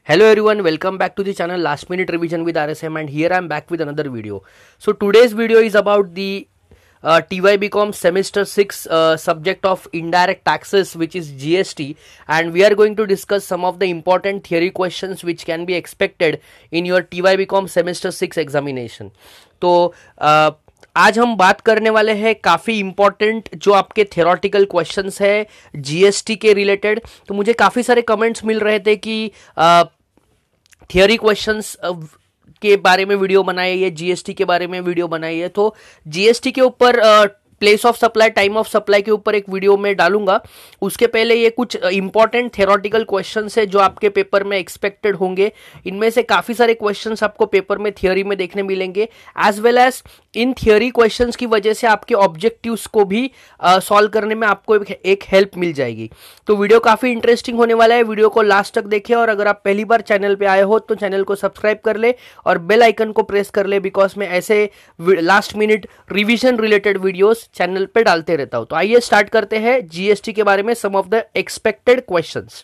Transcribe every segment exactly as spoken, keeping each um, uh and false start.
Hello everyone, welcome back to the channel Last Minute Revision with R S M, and here I am back with another video. So today's video is about the uh, T Y B Com semester six uh, subject of indirect taxes, which is G S T, and we are going to discuss some of the important theory questions which can be expected in your T Y B Com semester six examination. तो uh, आज हम बात करने वाले हैं काफ़ी important जो आपके थ्योरेटिकल क्वेश्चंस है जीएसटी के रिलेटेड। तो मुझे काफ़ी सारे कमेंट्स मिल रहे थे कि थियोरी क्वेश्चंस के बारे में वीडियो बनाई है, जीएसटी के बारे में वीडियो बनाई है। तो जीएसटी के ऊपर place of supply, time of supply के ऊपर एक वीडियो में डालूंगा। उसके पहले ये कुछ इंपॉर्टेंट थ्योरेटिकल क्वेश्चंस है जो आपके पेपर में एक्सपेक्टेड होंगे। इनमें से काफ़ी सारे क्वेश्चंस आपको पेपर में थियोरी में देखने मिलेंगे, as well as in theory questions की वजह से आपके ऑब्जेक्टिव्स को भी सॉल्व uh, करने में आपको एक, एक हेल्प मिल जाएगी। तो वीडियो काफ़ी इंटरेस्टिंग होने वाला है, वीडियो को लास्ट तक देखें। और अगर आप पहली बार चैनल पे आए हो तो चैनल को सब्सक्राइब कर ले और बेल आइकन को प्रेस कर ले, बिकॉज मैं ऐसे last minute revision related videos channel पे डालते रहता हूं। तो आइए स्टार्ट करते हैं जीएसटी के बारे में some of the expected questions.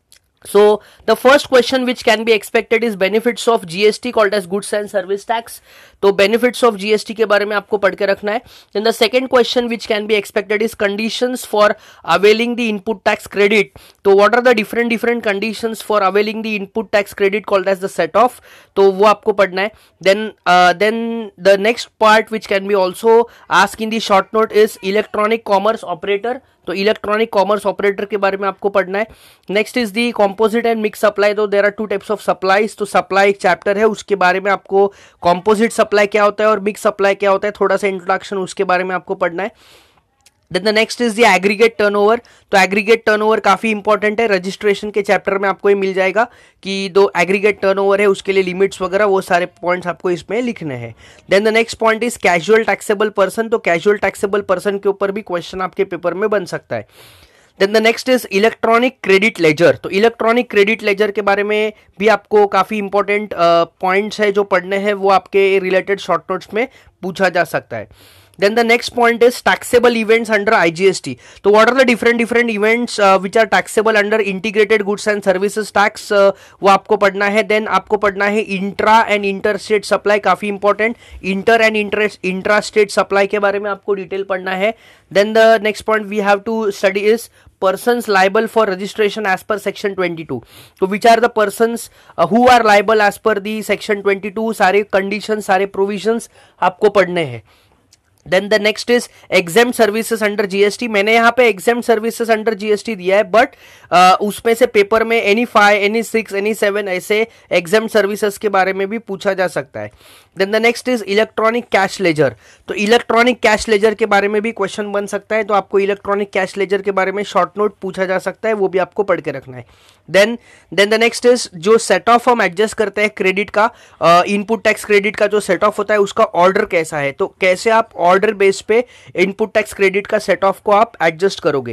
So the first question which can be expected is benefits of G S T called as goods and service tax. तो benefits of G S T के बारे में आपको पढ़ के रखना है। Then the second question which can be expected is conditions for availing the input tax credit. तो what are the different different conditions for availing the input tax credit called as the set off? तो वो आपको पढ़ना है। Then uh, then the next part which can be also asked in the short note is electronic commerce operator. तो electronic commerce operator के बारे में आपको पढ़ना है। Next is the composite and mix supply. तो there are two types of supplies. तो supply एक चैप्टर है, उसके बारे में आपको कॉम्पोजिट सप्लाई क्या होता है और मिक्स सप्लाई क्या होता है, थोड़ा सा इंट्रोडक्शन उसके बारे में आपको पढ़ना है। Then the next is the aggregate turnover. तो एग्रीगेट टर्नओवर काफी इंपॉर्टेंट है, रजिस्ट्रेशन के चैप्टर में आपको ये मिल जाएगा कि दो एग्रीगेट टर्नओवर है उसके लिए लिमिट्स वगैरह वो सारे पॉइंट्स आपको इसमें लिखने हैं। Then the next point is casual taxable person. तो कैजुअल टैक्सेबल पर्सन के ऊपर भी क्वेश्चन आपके पेपर में बन सकता है। Then the next is electronic credit ledger. तो इलेक्ट्रॉनिक क्रेडिट लेजर के बारे में भी आपको काफी इंपॉर्टेंट पॉइंट्स है जो पढ़ने हैं, वो आपके रिलेटेड शॉर्ट नोट्स में पूछा जा सकता है। Then the next point is taxable events under I G S T. So what are the different different events uh, which are taxable under integrated goods and services tax? uh, वो आपको पढ़ना है। Then आपको पढ़ना है intra and interstate supply, काफी important. Inter and inter intra state supply के बारे में आपको डिटेल पढ़ना है। Then the next point we have to study is persons liable for registration as per section twenty-two. तो which are the persons uh, who are liable as per the section twenty-two? सारे conditions, सारे provisions आपको पढ़ने हैं। Then the next is exempt services under GST. मैंने यहाँ पे exempt services under GST दिया है, बट उसमें से पेपर में any five, any six, any seven ऐसे एग्जेम्प्ट सर्विसेज के बारे में भी पूछा जा सकता है। Then the next is electronic cash ledger. तो इलेक्ट्रॉनिक कैश लेजर के बारे में भी क्वेश्चन बन सकता है, तो आपको इलेक्ट्रॉनिक कैश लेजर के बारे में शॉर्ट नोट पूछा जा सकता है, वो भी आपको पढ़ के रखना है। Then then the next is जो सेट ऑफ हम एडजस्ट करते हैं क्रेडिट का, इनपुट टैक्स क्रेडिट का जो सेट ऑफ होता है उसका ऑर्डर कैसा है, तो कैसे आप ऑर्डर बेस पे इनपुट टैक्स क्रेडिट का सेट ऑफ को आप एडजस्ट करोगे।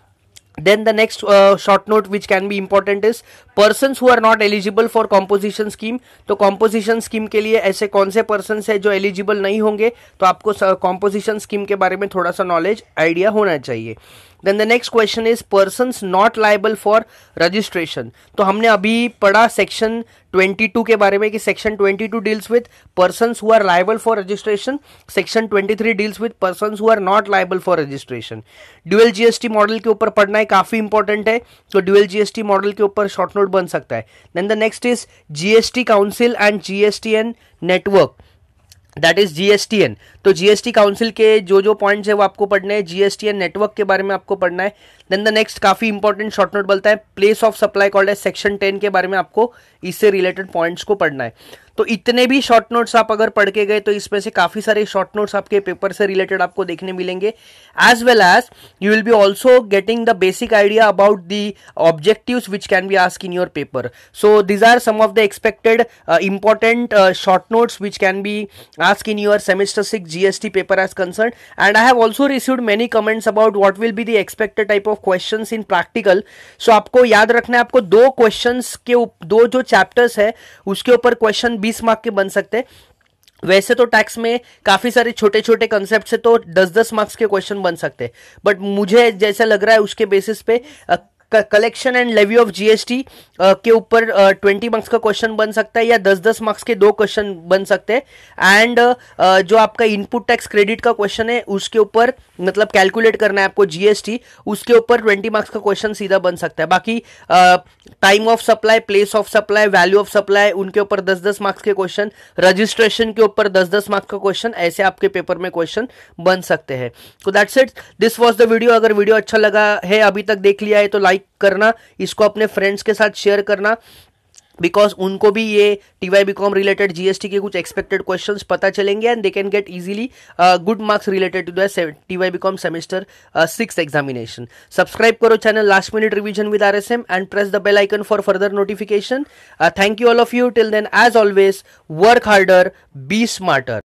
Then the next uh, short note which can be important is persons who are not eligible for composition scheme. तो composition scheme के लिए ऐसे कौन से persons है जो eligible नहीं होंगे, तो आपको composition scheme के बारे में थोड़ा सा knowledge idea होना चाहिए। Then the next question is persons not liable for registration. तो हमने अभी पढ़ा सेक्शन twenty-two के बारे में कि section twenty-two deals with persons who are liable for registration, section twenty-three deals with persons who are not liable for registration. Dual GST model के ऊपर पढ़ना है, काफी इंपॉर्टेंट है, तो ड्यूअल जीएसटी मॉडल के ऊपर शॉर्ट नोट बन सकता है। Then the next is GST council and GSTN network, that is GSTN. तो जीएसटी काउंसिल के जो जो पॉइंट्स है वो आपको पढ़ने हैं, जीएसटीएन नेटवर्क के बारे में आपको पढ़ना है। देन द नेक्स्ट काफी इंपॉर्टेंट शॉर्ट नोट बोलता है प्लेस ऑफ सप्लाई कॉल्ड है सेक्शन टेन के बारे में आपको इससे रिलेटेड पॉइंट्स को पढ़ना है। तो इतने भी शॉर्ट नोट्स आप अगर पढ़ के गए तो इसमें से काफी सारे शॉर्ट नोट्स आपके पेपर से रिलेटेड आपको देखने मिलेंगे, as well as you will be also getting the basic idea about the objectives which can be ask in your paper. So these are some of the expected important short notes which can be ask in your semester six GST paper as concern, and I have also received many comments about what will be the expected type of questions in practical. So आपको याद रखना है, आपको दो questions के दो जो chapters है उसके ऊपर क्वेश्चन बीस मार्क के बन सकते हैं। वैसे तो टैक्स में काफी सारे छोटे छोटे कंसेप्ट से तो दस दस मार्क्स के क्वेश्चन बन सकते हैं, बट मुझे जैसा लग रहा है उसके बेसिस पे collection and levy of GST के ऊपर ट्वेंटी मार्क्स का क्वेश्चन बन सकता है या दस दस मार्क्स के दो क्वेश्चन बन सकते हैं। एंड uh, जो आपका इनपुट टैक्स क्रेडिट का क्वेश्चन है उसके ऊपर मतलब कैलकुलेट करना है आपको जीएसटी, उसके ऊपर ट्वेंटी मार्क्स का क्वेश्चन सीधा बन सकता है। बाकी time of supply, place of supply, value of supply, उनके ऊपर दस दस मार्क्स के क्वेश्चन, रजिस्ट्रेशन के ऊपर दस दस मार्क्स का क्वेश्चन, ऐसे आपके पेपर में क्वेश्चन बन सकते हैं। तो that's it, this was the video. अगर वीडियो अच्छा लगा है, अभी तक देख लिया है तो लाइक करना, इसको अपने फ्रेंड्स के साथ शेयर करना, बिकॉज उनको भी ये टीवाईबीकॉम रिलेटेड जीएसटी के कुछ एक्सपेक्टेड क्वेश्चंस पता चलेंगे and they can get easily good marks related to the TYBCom semester six examination. Subscribe करो channel last minute revision with RSM and press the bell icon for further notification. Thank you all of you. Till then, as always, work harder, be smarter.